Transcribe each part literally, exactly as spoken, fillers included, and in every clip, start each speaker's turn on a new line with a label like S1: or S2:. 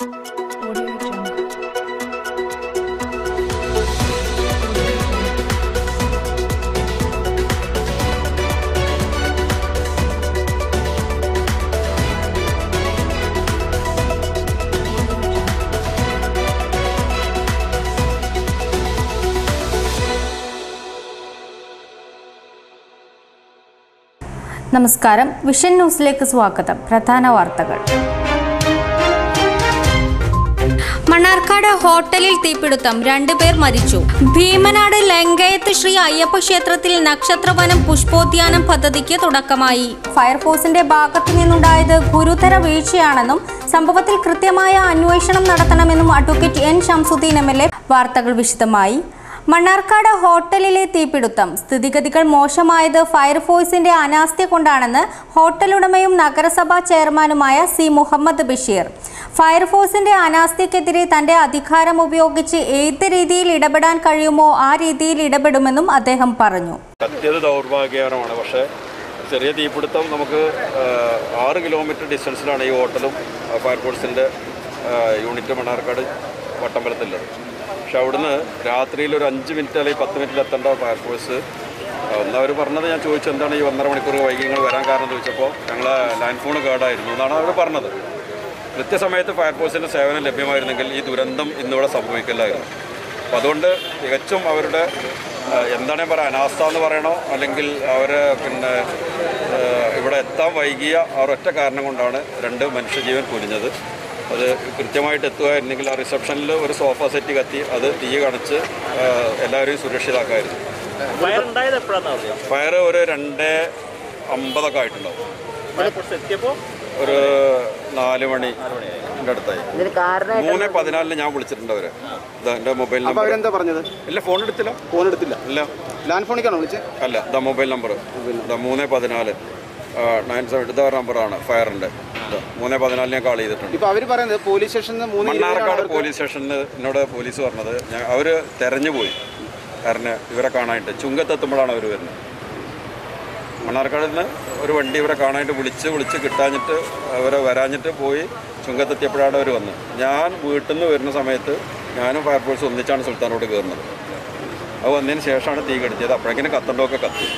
S1: നമസ്കാരം, വിഷൻ ന്യൂസിലേക്ക് സ്വാഗതം. പ്രധാന വാർത്തകൾ. മണ്ണാർക്കാട് ഹോട്ടലിൽ തീപിടുത്തം, രണ്ടുപേർ മരിച്ചു. ഭീമനാട് ലങ്കയത്ത് ശ്രീ അയ്യപ്പ ക്ഷേത്രത്തിൽ നക്ഷത്രവനം പുഷ്പോദ്യാനം പദ്ധതിക്ക് തുടക്കമായി. ഫയർഫോഴ്സിന്റെ ഭാഗത്തു നിന്നുണ്ടായത് ഗുരുതര വീഴ്ചയാണെന്നും സംഭവത്തിൽ കൃത്യമായ അന്വേഷണം നടത്തണമെന്നും advocate N Shamsuddin M L A. വാർത്തകൾ വിശദമായി. മണ്ണാർക്കാട് ഹോട്ടലിലെ തീപിടുത്തം, സ്ഥിതിഗതികൾ മോശമായത് ഫയർഫോഴ്സിന്റെ അനാസ്ഥ കൊണ്ടാണെന്ന് ഹോട്ടലുടമയും നഗരസഭാ ചെയർമാനുമായ സി മുഹമ്മദ് ബഷീർ. ഫയർഫോഴ്സിന്റെ അനാസ്ഥയ്ക്കെതിരെ തന്റെ അധികാരം ഉപയോഗിച്ച് ഏത് രീതിയിൽ ഇടപെടാൻ കഴിയുമോ ആ രീതിയിൽ ഇടപെടുമെന്നും അദ്ദേഹം പറഞ്ഞു.
S2: സത്യത ദൗർഭാഗ്യകരമാണ്. പക്ഷേ ചെറിയ തീപിടുത്തം നമുക്ക് ആറ് കിലോമീറ്റർ ഡിസ്റ്റൻസിലാണ് ഈ ഹോട്ടലും ഫയർഫോഴ്സിൻ്റെ യൂണിറ്റ് മണ്ണാർക്കാട് വട്ടമ്പലത്തിലുള്ളത്. പക്ഷെ അവിടുന്ന് രാത്രിയിൽ ഒരു അഞ്ച് മിനിറ്റ് അല്ലെങ്കിൽ പത്ത് മിനിറ്റിൽ എത്തേണ്ട ഫയർഫോഴ്സ് ഒന്ന് അവർ പറഞ്ഞത്, ഞാൻ ചോദിച്ചു എന്താണ് ഈ ഒന്നര മണിക്കൂർ വൈകി നിങ്ങൾ വരാൻ കാരണം ചോദിച്ചപ്പോൾ ഞങ്ങളെ ലാൻഡ് ഫോൺ കേടായിരുന്നു എന്നാണ് അവർ പറഞ്ഞത്. കൃത്യസമയത്ത് ഫയർഫോഴ്സിൻ്റെ സേവനം ലഭ്യമായിരുന്നെങ്കിൽ ഈ ദുരന്തം ഇന്നിവിടെ സംഭവിക്കില്ലായിരുന്നു. അപ്പോൾ അതുകൊണ്ട് തികച്ചും അവരുടെ എന്താണ് ഞാൻ പറയുക, അനാസ്ഥ എന്ന് പറയണോ അല്ലെങ്കിൽ അവർ പിന്നെ ഇവിടെ എത്താൻ വൈകിയ ആ ഒറ്റ കാരണം കൊണ്ടാണ് രണ്ട് മനുഷ്യജീവൻ പൊലിഞ്ഞത്. അത് കൃത്യമായിട്ട് എത്തുകയായിരുന്നെങ്കിൽ ആ റിസപ്ഷനിൽ ഒരു സോഫ സെറ്റ് കത്തി അത് തീ കണച്ച് എല്ലാവരെയും സുരക്ഷിതാക്കായിരുന്നു. ഫയർ ഒരു രണ്ട് അമ്പതൊക്കെ ആയിട്ടുണ്ടാവും. ഒരു നാല് മണി അടുത്തായി. മൂന്ന് പതിനാലിന് ഞാൻ വിളിച്ചിട്ടുണ്ട് അവരെ. എൻ്റെ മൊബൈൽ നമ്പർ എന്താ പറഞ്ഞത്? ഇല്ല, ഫോൺ എടുത്തില്ല. ഫോൺ എടുത്തില്ല ഇല്ല ലാൻഡ് ഫോണിക്കാണോ വിളിച്ചത്? അല്ല, ഇതാ മൊബൈൽ നമ്പർ ഇതാ മൂന്ന് പതിനാല് നയൻ സെവൻ ഇതാ നമ്പറാണ് ഫയറിൻ്റെ. മൂന്ന് പതിനാലിന് ഞാൻ കാൾ ചെയ്തിട്ടുണ്ട്. ഇപ്പോൾ അവർ പറയുന്നത് പോലീസ് സ്റ്റേഷനിൽ മണ്ണാർക്കാട് പോലീസ് സ്റ്റേഷനിൽ എന്നോട് പോലീസ് പറഞ്ഞത് ഞാൻ അവർ തെരഞ്ഞു പോയി. കാരണം ഇവരെ കാണാനായിട്ട് ചുങ്കത്തെത്തുമ്പോഴാണ് അവർ വരുന്നത്. മണ്ണാർക്കാടിൽ നിന്ന് ഒരു വണ്ടി ഇവരെ കാണാനായിട്ട് വിളിച്ച് വിളിച്ച് കിട്ടാഞ്ഞിട്ട് അവരെ വരാഞ്ഞിട്ട് പോയി ചുങ്കത്തെത്തിയപ്പോഴാണ് അവർ വന്നത്. ഞാൻ വീട്ടിൽ നിന്ന് വരുന്ന സമയത്ത് ഞാനും ഫയർഫോഴ്സ് ഒന്നിച്ചാണ് സുൽത്താനോട് കയറുന്നത്. അത് വന്നതിന് ശേഷമാണ് തീ കെടുത്തിയത്. അപ്പോഴേക്കിനും കത്തണ്ടൊക്കെ കത്തി.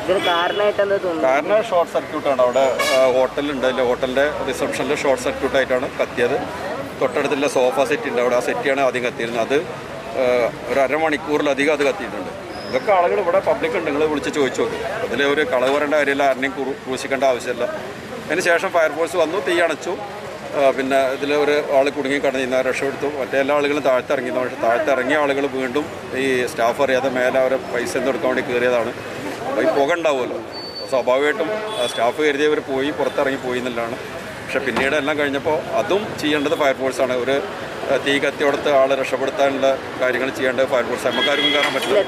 S2: കാരണം ഷോർട്ട് സർക്യൂട്ടാണ്. അവിടെ ഹോട്ടലുണ്ട്, അതിൻ്റെ ഹോട്ടലിൻ്റെ റിസപ്ഷനിൽ ഷോർട്ട് സർക്യൂട്ടായിട്ടാണ് കത്തിയത്. തൊട്ടടുത്തുള്ള സോഫ സെറ്റ് ഉണ്ട്, അവിടെ ആ സെറ്റിയാണ് ആദ്യം കത്തിയിരുന്നത്. അത് ഒരു അരമണിക്കൂറിലധികം അത് കത്തിയിട്ടുണ്ട്. ഇതൊക്കെ ആളുകൾ ഇവിടെ പബ്ലിക് ഉണ്ട്, നിങ്ങൾ വിളിച്ച് ചോദിച്ചു നോക്കും. അതിൽ ഒരു കളവ് പറയേണ്ട കാര്യമില്ല, ആരെയും ക്രൂശിക്കേണ്ട ആവശ്യമില്ല. അതിന് ശേഷം ഫയർഫോഴ്സ് വന്നു, തീ അണച്ചു. പിന്നെ ഇതിൽ ഒരു ആൾ കുടുങ്ങി കടന്നിരുന്ന രക്ഷപ്പെടുത്തു. മറ്റേ എല്ലാ ആളുകളും താഴ്ത്തിറങ്ങിയിരുന്നു. പക്ഷേ താഴ്ത്തിറങ്ങിയ ആളുകൾ വീണ്ടും ഈ സ്റ്റാഫ് അറിയാതെ മേലെ അവരെ പൈസ എന്തെടുക്കാൻ വേണ്ടി കയറിയതാണ്. അപ്പോൾ ഈ പുക ഉണ്ടാവുമല്ലോ, സ്വാഭാവികമായിട്ടും സ്റ്റാഫ് കരുതിയവർ പോയി പുറത്തിറങ്ങി പോയി എന്നുള്ളതാണ്. പക്ഷേ പിന്നീട് എല്ലാം കഴിഞ്ഞപ്പോൾ അതും ചെയ്യേണ്ടത് ഫയർഫോഴ്സാണ്. ഒരു തീ കത്തിയോടത്ത് ആളെ രക്ഷപ്പെടുത്താനുള്ള കാര്യങ്ങൾ ചെയ്യേണ്ടത് ഫയർഫോഴ്സ്. നമുക്കാർക്കും കയറാൻ പറ്റില്ല.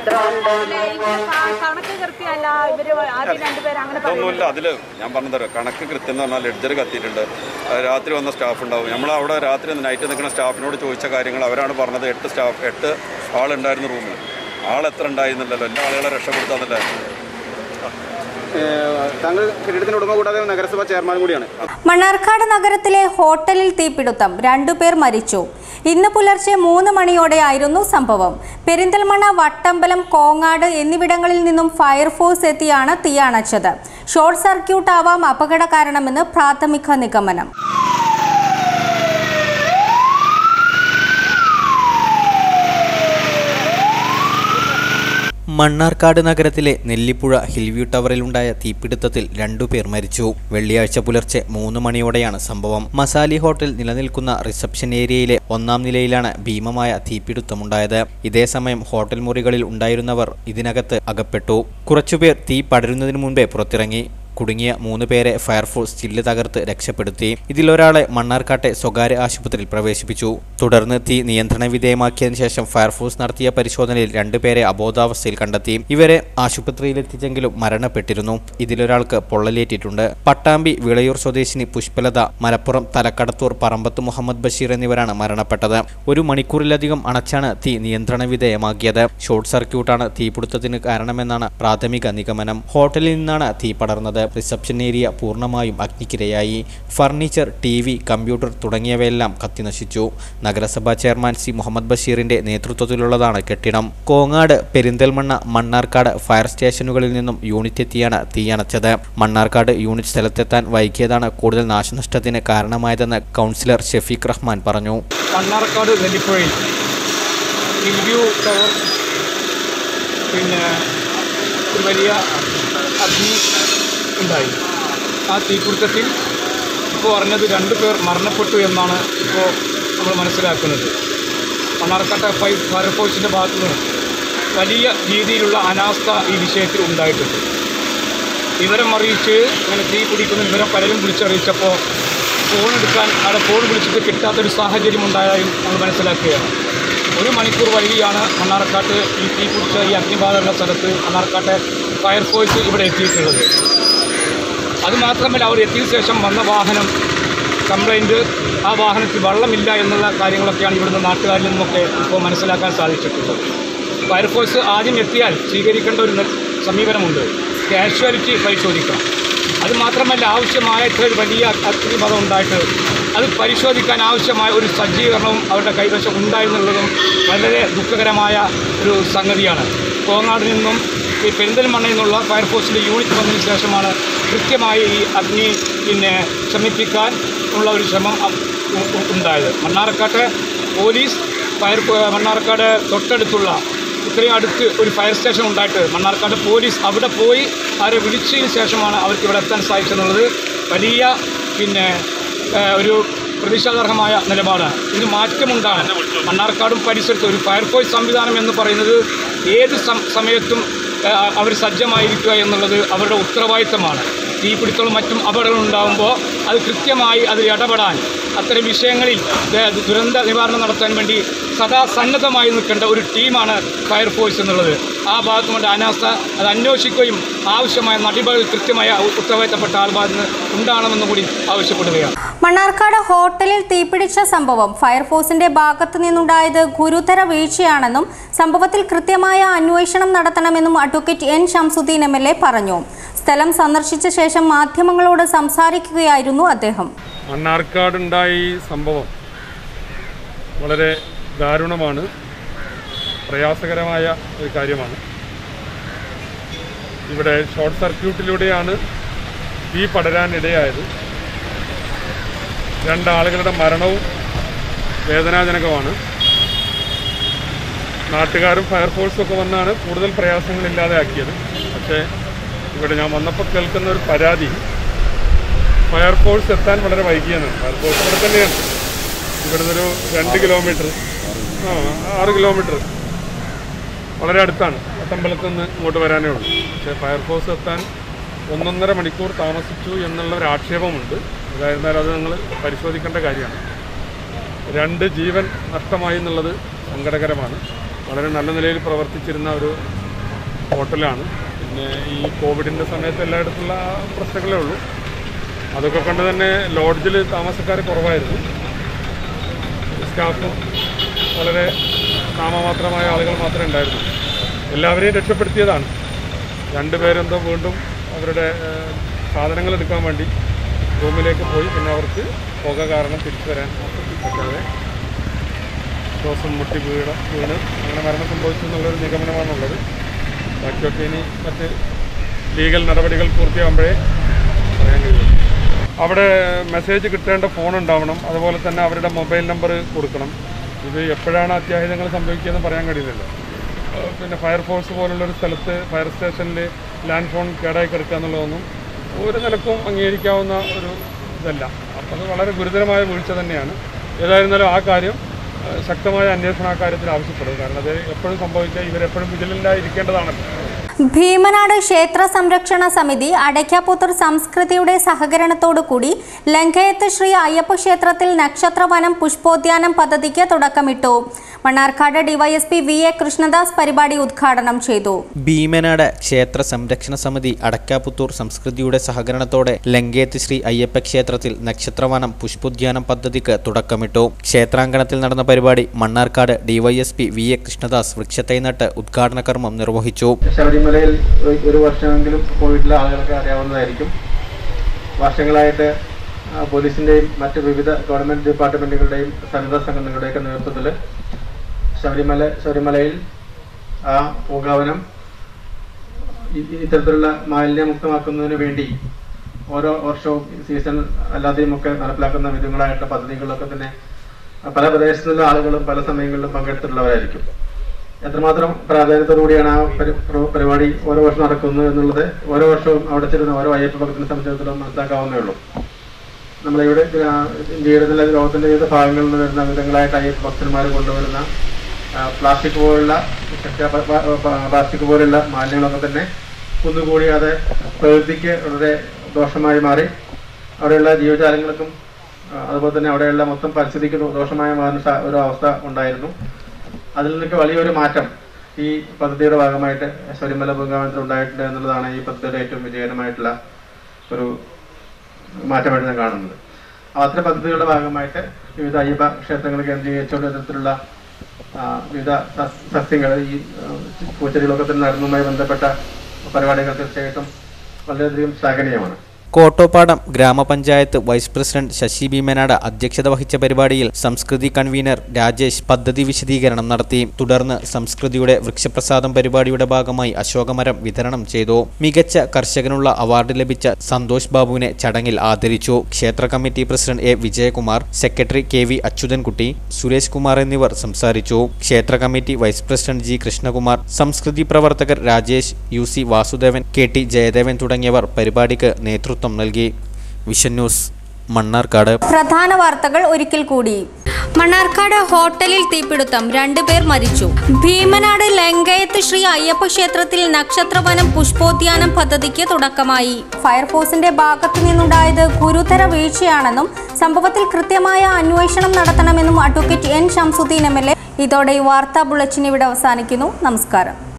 S2: അതൊന്നുമില്ല. അതിൽ ഞാൻ പറഞ്ഞു തരാം, കണക്ക് കൃത്യം എന്ന് പറഞ്ഞാൽ ലെഡ്ജർ കത്തിയിട്ടുണ്ട്. രാത്രി വന്ന സ്റ്റാഫ് ഉണ്ടാവും. നമ്മൾ അവിടെ രാത്രി നൈറ്റ് നിൽക്കുന്ന സ്റ്റാഫിനോട് ചോദിച്ച കാര്യങ്ങൾ അവരാണ് പറഞ്ഞത്. എട്ട് സ്റ്റാഫ് എട്ട് ആളുണ്ടായിരുന്നു റൂമിൽ. ആൾ എത്ര ഉണ്ടായിരുന്നില്ലല്ലോ, എല്ലാ ആളുകളെ രക്ഷപ്പെടുത്താന്നില്ലായിരുന്നു.
S1: മണ്ണാർക്കാട് നഗരത്തിലെ ഹോട്ടലിൽ തീപിടുത്തം, രണ്ടുപേർ മരിച്ചു. ഇന്ന് പുലർച്ചെ മൂന്ന് മണിയോടെയായിരുന്നു സംഭവം. പെരിന്തൽമണ്ണ, വട്ടമ്പലം, കോങ്ങാട് എന്നിവിടങ്ങളിൽ നിന്നും ഫയർഫോഴ്സ് എത്തിയാണ് തീ അണച്ചത്. ഷോർട്ട് സർക്യൂട്ട് ആവാം അപകട കാരണമെന്ന് പ്രാഥമിക നിഗമനം.
S3: മണ്ണാർക്കാട് നഗരത്തിലെ നെല്ലിപ്പുഴ ഹിൽവ്യൂ ടവറിലുണ്ടായ തീപിടുത്തത്തിൽ രണ്ടുപേർ മരിച്ചു. വെള്ളിയാഴ്ച പുലർച്ചെ മൂന്ന് മണിയോടെയാണ് സംഭവം. മസാലി ഹോട്ടൽ നിലനിൽക്കുന്ന റിസപ്ഷൻ ഏരിയയിലെ ഒന്നാം നിലയിലാണ് ഭീമമായ തീപിടുത്തമുണ്ടായത്. ഇതേസമയം ഹോട്ടൽ മുറികളിൽ ഉണ്ടായിരുന്നവർ ഇതിനകത്ത് അകപ്പെട്ടു. കുറച്ചുപേർ തീ പടരുന്നതിനു മുൻപേ പുറത്തിറങ്ങി. കുടുങ്ങിയ മൂന്ന് പേരെ ഫയർഫോഴ്സ് ചില്ല് തകർത്ത് രക്ഷപ്പെടുത്തി. ഇതിലൊരാളെ മണ്ണാർക്കാട്ടെ സ്വകാര്യ ആശുപത്രിയിൽ പ്രവേശിപ്പിച്ചു. തുടർന്ന് തീ നിയന്ത്രണ വിധേയമാക്കിയതിനു ശേഷം ഫയർഫോഴ്സ് നടത്തിയ പരിശോധനയിൽ രണ്ടുപേരെ അബോധാവസ്ഥയിൽ കണ്ടെത്തി. ഇവരെ ആശുപത്രിയിലെത്തിച്ചെങ്കിലും മരണപ്പെട്ടിരുന്നു. ഇതിലൊരാൾക്ക് പൊള്ളലേറ്റിട്ടുണ്ട്. പട്ടാമ്പി വിളയൂർ സ്വദേശിനി പുഷ്പലത, മലപ്പുറം തലക്കടത്തൂർ പറമ്പത്ത് മുഹമ്മദ് ബഷീർ എന്നിവരാണ് മരണപ്പെട്ടത്. ഒരു മണിക്കൂറിലധികം അണച്ചാണ് തീ നിയന്ത്രണ വിധേയമാക്കിയത്. ഷോർട്ട് സർക്യൂട്ടാണ് തീപിടുത്തത്തിന് കാരണമെന്നാണ് പ്രാഥമിക നിഗമനം. ഹോട്ടലിൽ നിന്നാണ് തീ പടർന്നത്. റിസപ്ഷൻ ഏരിയ പൂർണ്ണമായും അഗ്നിക്കിരയായി. ഫർണിച്ചർ, ടി വി, കമ്പ്യൂട്ടർ തുടങ്ങിയവയെല്ലാം കത്തിനശിച്ചു. നഗരസഭാ ചെയർമാൻ സി മുഹമ്മദ് ബഷീറിന്റെ നേതൃത്വത്തിലുള്ളതാണ് കെട്ടിടം. കോങ്ങാട്, പെരിന്തൽമണ്ണ, മണ്ണാർക്കാട് ഫയർ സ്റ്റേഷനുകളിൽ നിന്നും യൂണിറ്റ് എത്തിയാണ് തീയണച്ചത്. മണ്ണാർക്കാട് യൂണിറ്റ് സ്ഥലത്തെത്താൻ വൈകിയതാണ് കൂടുതൽ നാശനഷ്ടത്തിന് കാരണമായതെന്ന് കൗൺസിലർ ഷഫീഖ് റഹ്മാൻ പറഞ്ഞു.
S4: മണ്ണാർക്കാട് നെല്ലിപ്പുഴയിൽ ഹിൽവ്യൂ ടവർ പിന്നെ ഒരു വലിയ അഗ്നി ഉണ്ടായി. ആ തീപിടുത്തത്തിൽ ഇപ്പോൾ അറിഞ്ഞത് രണ്ട് പേർ മരണപ്പെട്ടു എന്നാണ് ഇപ്പോൾ നമ്മൾ മനസ്സിലാക്കുന്നത്. മണ്ണാർക്കാട്ടെ ഫൈ ഫയർഫോഴ്സിൻ്റെ ഭാഗത്തു നിന്ന് വലിയ രീതിയിലുള്ള അനാസ്ഥ ഈ വിഷയത്തിൽ ഉണ്ടായിട്ടുണ്ട്. വിവരം അറിയിച്ച് അങ്ങനെ തീ പിടിക്കുന്ന വിവരം പലരും വിളിച്ചറിയിച്ചപ്പോൾ ഫോൺ എടുക്കാൻ അവിടെ ഫോൺ വിളിച്ചിട്ട് കിട്ടാത്തൊരു സാഹചര്യം ഉണ്ടായതായും നമ്മൾ മനസ്സിലാക്കുകയാണ്. ഒരു മണിക്കൂർ വൈകിയാണ് മണ്ണാർക്കാട്ട് ഈ തീ പിടിച്ച ഈ അഗ്നിബാധയുള്ള സ്ഥലത്ത് മണ്ണാർക്കാട്ടെ ഫയർഫോഴ്സ് ഇവിടെ എത്തിയിട്ടുള്ളത്. അതുമാത്രമല്ല, അവർ എത്തിയ ശേഷം വന്ന വാഹനം കംപ്ലൈൻറ്റ്, ആ വാഹനത്തിൽ വെള്ളമില്ല എന്നുള്ള കാര്യങ്ങളൊക്കെയാണ് ഇവിടുന്ന് നാട്ടുകാരിൽ നിന്നൊക്കെ ഇപ്പോൾ മനസ്സിലാക്കാൻ സാധിച്ചിട്ടുള്ളത്. ഫയർഫോഴ്സ് ആദ്യം എത്തിയാൽ സ്വീകരിക്കേണ്ട ഒരു സമീപനമുണ്ട്. കാഷ്വാലിറ്റി പരിശോധിക്കണം. അതുമാത്രമല്ല, ആവശ്യമായ ഇത്ര ഒരു വലിയ അഗ്നിബാധ ഉണ്ടായിട്ട് അത് പരിശോധിക്കാൻ ആവശ്യമായ ഒരു സജ്ജീകരണവും അവരുടെ കൈവശം ഉണ്ടായെന്നുള്ളതും വളരെ ദുഃഖകരമായ ഒരു സംഗതിയാണ്. കോങ്ങാട് നിന്നും ഈ പെരിന്തൽമണ്ണയിൽ നിന്നുള്ള ഫയർഫോഴ്സിൻ്റെ യൂണിറ്റ് വന്നതിന് ശേഷമാണ് കൃത്യമായി ഈ അഗ്നി പിന്നെ ശമിപ്പിക്കാൻ ഉള്ള ഒരു ശ്രമം ഉണ്ടായത്. മണ്ണാർക്കാട്ടെ പോലീസ് ഫയർ മണ്ണാർക്കാട് തൊട്ടടുത്തുള്ള ഇത്രയും അടുത്ത് ഒരു ഫയർ സ്റ്റേഷൻ ഉണ്ടായിട്ട് മണ്ണാർക്കാട് പോലീസ് അവിടെ പോയി അവരെ വിളിച്ചതിന് ശേഷമാണ് അവർക്ക് ഇവിടെ എത്താൻ സാധിച്ചെന്നുള്ളത് വലിയ പിന്നെ ഒരു പ്രതിഷേധാർഹമായ നിലപാടാണ്. ഇതിന് മാറ്റമുണ്ടാണ്. മണ്ണാർക്കാടും പരിസരത്തും ഒരു ഫയർഫോഴ്സ് സംവിധാനം എന്ന് പറയുന്നത് ഏത് സമയത്തും അവർ സജ്ജമായിരിക്കുക എന്നുള്ളത് അവരുടെ ഉത്തരവാദിത്തമാണ്. തീപിടുത്തങ്ങളും മറ്റും അപകടങ്ങളും ഉണ്ടാകുമ്പോൾ അത് കൃത്യമായി അതിൽ ഇടപെടാൻ, അത്തരം വിഷയങ്ങളിൽ ദുരന്ത നിവാരണം നടത്താൻ വേണ്ടി സദാ സന്നദ്ധമായി നിൽക്കേണ്ട ഒരു ടീമാണ് ഫയർഫോഴ്സ് എന്നുള്ളത്. ആ ഭാഗത്തുകൊണ്ട് അനാസ്ഥ അത് അന്വേഷിക്കുകയും ആവശ്യമായ നടപടികൾ കൃത്യമായ ഉത്തരവാദിത്തപ്പെട്ട ആൾഭാഗത്ത് നിന്ന് ഉണ്ടാകണമെന്നും കൂടി ആവശ്യപ്പെടുകയാണ്.
S1: മണ്ണാർക്കാട് ഹോട്ടലിൽ തീപിടിച്ച സംഭവം ഫയർഫോഴ്സിന്റെ ഭാഗത്തു നിന്നുണ്ടായത് ഗുരുതര വീഴ്ചയാണെന്നും സംഭവത്തിൽ കൃത്യമായ അന്വേഷണം നടത്തണമെന്നും advocate N Shamsuddin M L A പറഞ്ഞു. സ്ഥലം സന്ദർശിച്ച ശേഷം മാധ്യമങ്ങളോട് സംസാരിക്കുകയായിരുന്നു അദ്ദേഹം.
S5: മണ്ണാർക്കാടുണ്ടായ ഈ സംഭവം വളരെ ദാരുണമാണ്, പ്രയാസകരമായ ഒരു കാര്യമാണ്. ഇവിടെ ഷോർട്ട് സർക്യൂട്ടിലൂടെയാണ് തീ പടരാനിടയായത്. രണ്ടാളുകളുടെ മരണവും വേദനാജനകമാണ്. നാട്ടുകാരും ഫയർഫോഴ്സും ഒക്കെ വന്നാണ് കൂടുതൽ പ്രയാസങ്ങളില്ലാതെയാക്കിയത്. പക്ഷേ ഇവിടെ ഞാൻ വന്നപ്പോൾ കേൾക്കുന്ന ഒരു പരാതി ഫയർഫോഴ്സ് എത്താൻ വളരെ വൈകിയെന്നാണ്. ഫയർഫോഴ്സ് ഇവിടെ തന്നെയാണ്, ഇവിടുന്ന് ഒരു രണ്ട് കിലോമീറ്റർ ആ ആറ് കിലോമീറ്റർ വളരെ അടുത്താണ്. പത്തമ്പലത്ത് നിന്ന് ഇങ്ങോട്ട് വരാനേ ഉള്ളൂ. പക്ഷേ ഫയർഫോഴ്സ് എത്താൻ ഒന്നൊന്നര മണിക്കൂർ താമസിച്ചു എന്നുള്ള ഒരു ആക്ഷേപമുണ്ട്. ഏതായിരുന്നാലും അത് നിങ്ങൾ പരിശോധിക്കേണ്ട കാര്യമാണ്. രണ്ട് ജീവൻ നഷ്ടമായി എന്നുള്ളത് സങ്കടകരമാണ്. വളരെ നല്ല നിലയിൽ പ്രവർത്തിച്ചിരുന്ന ഒരു ഹോട്ടലാണ്. പിന്നെ ഈ കോവിഡിൻ്റെ സമയത്ത് എല്ലായിടത്തുള്ള പ്രശ്നങ്ങളേ ഉള്ളൂ. അതൊക്കെ കൊണ്ട് തന്നെ ലോഡ്ജിൽ താമസക്കാർ കുറവായിരുന്നു. സ്റ്റാഫും വളരെ നാമമാത്രമായ ആളുകൾ മാത്രമേ ഉണ്ടായിരുന്നു. എല്ലാവരെയും രക്ഷപ്പെടുത്തിയതാണ്. രണ്ടുപേരെന്തോ വീണ്ടും അവരുടെ സാധനങ്ങൾ എടുക്കാൻ വേണ്ടി റൂമിലേക്ക് പോയി. പിന്നെ അവർക്ക് പുക കാരണം തിരിച്ചു വരാൻ പറ്റാതെ ശ്വാസം മുട്ടി വീണ വീണ് അങ്ങനെ മരണം സംഭവിച്ചു എന്നുള്ളൊരു നിഗമനമാണുള്ളത്. ബാക്കിയൊക്കെ ഇനി മറ്റ് ലീഗൽ നടപടികൾ പൂർത്തിയാകുമ്പോഴേ പറയാൻ കഴിയും. അവിടെ മെസ്സേജ് കിട്ടേണ്ട ഫോൺ ഉണ്ടാവണം. അതുപോലെ തന്നെ അവരുടെ മൊബൈൽ നമ്പർ കൊടുക്കണം. ഇത് എപ്പോഴാണ് അത്യാഹിതങ്ങൾ സംഭവിക്കുകയെന്ന് പറയാൻ കഴിയില്ലല്ലോ. പിന്നെ ഫയർഫോഴ്സ് പോലുള്ളൊരു സ്ഥലത്ത് ഫയർ സ്റ്റേഷനിൽ ലാൻഡ് ഫോൺ കേടായി കിടക്കുക എന്നുള്ളതൊന്നും ഒരു നിലക്കും അംഗീകരിക്കാവുന്ന ഒരു ഇതല്ല. അപ്പോൾ അത് വളരെ ഗുരുതരമായ വീഴ്ച തന്നെയാണ്. ഏതായിരുന്നാലും ആ കാര്യം ശക്തമായ അന്വേഷണം ആ കാര്യത്തിൽ ആവശ്യപ്പെടും. കാരണം അത് എപ്പോഴും സംഭവിക്കുക ഇവരെപ്പോഴും വിജിലൻ്റായിരിക്കേണ്ടതാണല്ലോ.
S1: ഭീമനാട് ക്ഷേത്ര സംരക്ഷണ സമിതി അടയ്ക്കാപുത്തൂർ സംസ്കൃതിയുടെ സഹകരണത്തോടുകൂടി ലങ്കയത്ത് ശ്രീ അയ്യപ്പ ക്ഷേത്രത്തിൽ നക്ഷത്രവനം പുഷ്പോദ്യാനം പദ്ധതിക്ക് തുടക്കമിട്ടു. Mannarkkad DYSP V A Krishnadas പരിപാടി ഉദ്ഘാടനം ചെയ്തു.
S3: ഭീമനാട് ക്ഷേത്ര സംരക്ഷണ സമിതി അടയ്ക്കാപുത്തൂർ സംസ്കൃതിയുടെ സഹകരണത്തോടെ ലങ്കയത്ത് ശ്രീ അയ്യപ്പ ക്ഷേത്രത്തിൽ നക്ഷത്രവനം പുഷ്പോദ്യാനം പദ്ധതിക്ക് തുടക്കമിട്ടു. ക്ഷേത്രാങ്കണത്തിൽ നടന്ന പരിപാടി Mannarkkad DYSP V A Krishnadas വൃക്ഷത്തൈ നട്ട് ഉദ്ഘാടന കർമ്മം നിർവഹിച്ചു.
S6: ശബരിമല ശബരിമലയിൽ ഒരു വർഷമെങ്കിലും പോയിട്ടുള്ള ആളുകൾക്ക് അറിയാവുന്നതായിരിക്കും. വർഷങ്ങളായിട്ട് പോലീസിൻ്റെയും മറ്റ് വിവിധ ഗവൺമെൻറ് ഡിപ്പാർട്ട്മെൻറ്റുകളുടെയും സന്നദ്ധ സംഘടനകളുടെയൊക്കെ നേതൃത്വത്തിൽ ശബരിമല ശബരിമലയിൽ ആ പൂങ്കാവനം ഇത്തരത്തിലുള്ള മാലിന്യമുക്തമാക്കുന്നതിന് വേണ്ടി ഓരോ വർഷവും സീസൺ അല്ലാതെയും ഒക്കെ നടപ്പിലാക്കുന്ന വിധങ്ങളായിട്ടുള്ള പദ്ധതികളൊക്കെ തന്നെ പല പ്രദേശത്തുള്ള ആളുകളും പല സമയങ്ങളിലും പങ്കെടുത്തിട്ടുള്ളവരായിരിക്കും. എത്രമാത്രം പ്രാധാന്യത്തോടുകൂടിയാണ് ആ പരിപാടി ഓരോ വർഷം നടക്കുന്നത് എന്നുള്ളത് ഓരോ വർഷവും അവിടെ ചെല്ലുന്ന ഓരോ അയ്യപ്പ ഭക്തനെ സംബന്ധിച്ചിടത്തോളം മനസ്സിലാക്കാവുന്നേ ഉള്ളൂ. നമ്മളിവിടെ ഇന്ത്യയുടെ ലോകത്തിൻ്റെ വിവിധ ഭാഗങ്ങളിൽ നിന്ന് വരുന്ന വിധങ്ങളായിട്ട് അയ്യപ്പ ഭക്തന്മാർ കൊണ്ടുവരുന്ന പ്ലാസ്റ്റിക് പോലുള്ള പ്ലാസ്റ്റിക് പോലുള്ള മാലിന്യങ്ങളൊക്കെ തന്നെ കുന്നുകൂടി അത് പ്രകൃതിക്ക് വളരെ ദോഷമായി മാറി അവിടെയുള്ള ജീവജാലങ്ങൾക്കും അതുപോലെ തന്നെ അവിടെയുള്ള മൊത്തം പരിസ്ഥിതിക്ക് ദോഷമായി മാറുന്ന ഒരു അവസ്ഥ ഉണ്ടായിരുന്നു. അതിൽ നിന്നൊക്കെ വലിയൊരു മാറ്റം ഈ പദ്ധതിയുടെ ഭാഗമായിട്ട് ശബരിമല പൂങ്കാവനത്തിൽ ഉണ്ടായിട്ടുണ്ട് എന്നുള്ളതാണ് ഈ പദ്ധതിയുടെ ഏറ്റവും വിജയകരമായിട്ടുള്ള ഒരു മാറ്റമായിട്ട് ഞാൻ കാണുന്നത്. അത്തരം പദ്ധതികളുടെ ഭാഗമായിട്ട് വിവിധ അയ്യപ്പ ക്ഷേത്രങ്ങൾ കേന്ദ്രീകരിച്ചുകൊണ്ട് ഇത്തരത്തിലുള്ള വിവിധ സസ്യങ്ങൾ ഈ പൂച്ചെടികളൊക്കെ തന്നെ നടന്നതുമായി ബന്ധപ്പെട്ട പരിപാടികൾ തീർച്ചയായിട്ടും വളരെയധികം ശ്ലാഘനീയമാണ്.
S3: കോട്ടോപ്പാടം ഗ്രാമപഞ്ചായത്ത് വൈസ് പ്രസിഡന്റ് ശശി ഭീമനാട് അധ്യക്ഷത വഹിച്ച പരിപാടിയിൽ സംസ്കൃതി കൺവീനർ രാജേഷ് പദ്ധതി വിശദീകരണം നടത്തി. തുടർന്ന് സംസ്കൃതിയുടെ വൃക്ഷപ്രസാദം പരിപാടിയുടെ ഭാഗമായി അശോകമരം വിതരണം ചെയ്തു. മികച്ച കർഷകനുള്ള അവാർഡ് ലഭിച്ച സന്തോഷ് ബാബുവിനെ ചടങ്ങിൽ ആദരിച്ചു. ക്ഷേത്ര committee president A Vijayakumar, secretary K V Achuthankutty, Suresh Kumar എന്നിവർ സംസാരിച്ചു. ക്ഷേത്ര committee vice president G Krishnakumar, Samskriti പ്രവർത്തകർ Rajesh, U C Vasudevan, K T Jayadevan തുടങ്ങിയവർ പരിപാടിക്ക് നേതൃത്വം നൽകി. Vision news, Mannarkkad.
S1: പ്രധാന വാർത്തകൾ ഒരിക്കൽ കൂടി. മണ്ണാർക്കാട് ഹോട്ടലിൽ തീപിടുത്തം, രണ്ടുപേർ മരിച്ചു. ഭീമനാട് ലങ്കയത്ത് ശ്രീ അയ്യപ്പ ക്ഷേത്രത്തിൽ നക്ഷത്രവനം പുഷ്പോദ്യാനം പദ്ധതിക്ക് തുടക്കമായി. ഫയർഫോഴ്സിന്റെ ഭാഗത്തു നിന്നുണ്ടായത് ഗുരുതര വീഴ്ചയാണെന്നും സംഭവത്തിൽ കൃത്യമായ അന്വേഷണം നടത്തണമെന്നും advocate N Shamsuddin M L A. ഇതോടെ ഈ വാർത്താ ബുള്ളറ്റിൻ ഇവിടെ അവസാനിക്കുന്നു. നമസ്കാരം.